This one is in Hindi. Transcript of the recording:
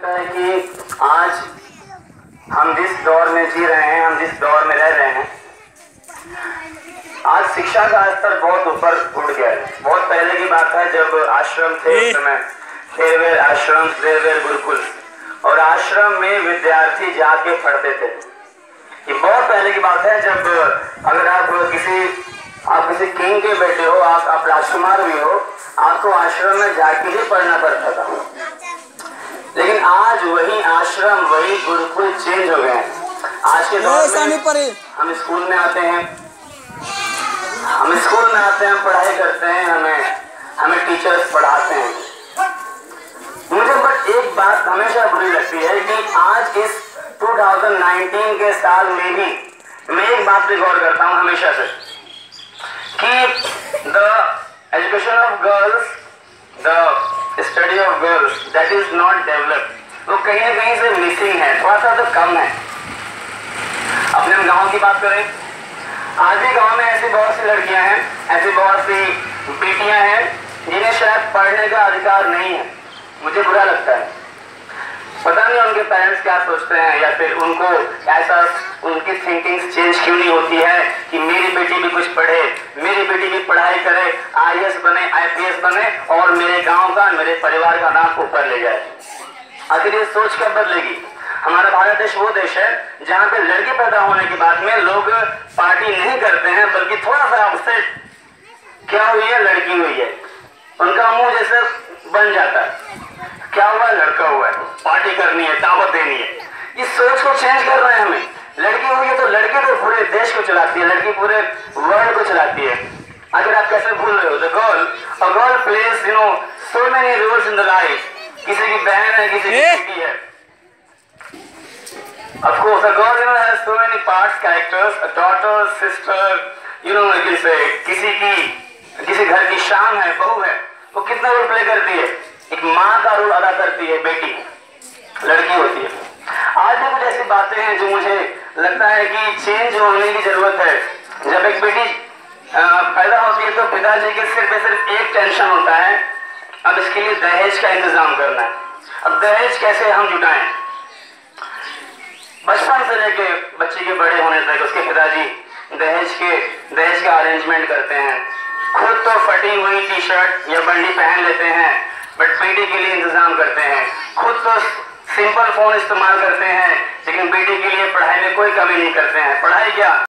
लगता है कि आज हम जिस दौर में जी रहे हैं, हम जिस दौर में रह रहे हैं, आज शिक्षा का स्तर बहुत ऊपर उठ गया है। बहुत पहले की बात है जब आश्रम थे, उस समय फेरवेल आश्रम, फेरवेल गुरुकुल, और आश्रम में विद्यार्थी जाके पढ़ते थे। ये बहुत पहले की बात है जब अगर आप किसी किंग के बेटे हो, आप राजकुमार भी हो, आपको आश्रम में जाके ही पढ़ना पड़ता था। लेकिन आज वही आश्रम, वही गुरुकुल चेंज हो गए हैं। आज के दौर में हम स्कूल में आते हैं, हम पढ़ाई करते हैं, हमें टीचर्स पढ़ाते हैं। मुझे बट एक बात हमेशा बुरी लगती है कि आज इस 2019 के साल में भी मैं एक बात पे गौर करता हूँ हमेशा से कि the education of girls, the study of girls that is not developed, वो कहीं ना कहीं से मिसिंग है, थोड़ा सा तो कम है। अपने हम गाँव की बात करें, आज भी गाँव में ऐसी बहुत सी लड़कियां हैं, ऐसी बहुत सी बेटियां हैं जिन्हें शायद पढ़ने का अधिकार नहीं है। मुझे बुरा लगता है, पता नहीं उनके पेरेंट्स क्या सोचते हैं, या फिर उनको ऐसा उनकी थिंकिंग चेंज क्यों नहीं होती है कि मेरी बेटी भी कुछ पढ़े, मेरी बेटी भी पढ़ाई करे, IAS बने, IPS बने और मेरे गांव का, मेरे परिवार का नाम ऊपर ले जाए। आखिर ये सोच कब बदलेगी? हमारा भारत देश वो देश है जहाँ पे लड़की पैदा होने के बाद में लोग पार्टी नहीं करते हैं, बल्कि थोड़ा सा अपसेट, क्या हुई है, लड़की हुई है, उनका मुंह जैसे बन जाता है, क्या हुआ, लड़का हुआ है, पार्टी करनी है, दावत देनी है। इस सोच को चेंज कर रहे हैं हमें। लड़की हुई है तो लड़की तो पूरे देश को चलाती है, लड़की पूरे वर्ल्ड को चलाती है। अगर आप कैसे भूल रहे हो, a girl plays so many roles in the life। किसी की बहन है, किसी की बेटी है। Of course, a girl has so many parts, characters, a daughter, sister, किसी घर की शान है, बहू है, वो कितना रोल प्ले करती है, एक माँ का रोल अदा करती है, बेटी लड़की होती है। आज भी कुछ ऐसी बातें हैं जो मुझे लगता है कि चेंज होने की जरूरत है। जब एक बेटी पैदा होती है तो पिताजी के सिर पे सिर्फ एक टेंशन होता है, अब इसके लिए दहेज का इंतजाम करना है। अब दहेज कैसे हम जुटाएं? बचपन से लेके बच्चे के बड़े होने तक उसके पिताजी दहेज का अरेंजमेंट करते हैं। खुद तो फटी हुई टी-शर्ट या बंडी पहन लेते हैं, बट बेटी के लिए इंतजाम करते हैं। खुद तो सिंपल फोन इस्तेमाल करते हैं, लेकिन बेटी के लिए पढ़ाई में कोई कमी नहीं करते हैं। पढ़ाई क्या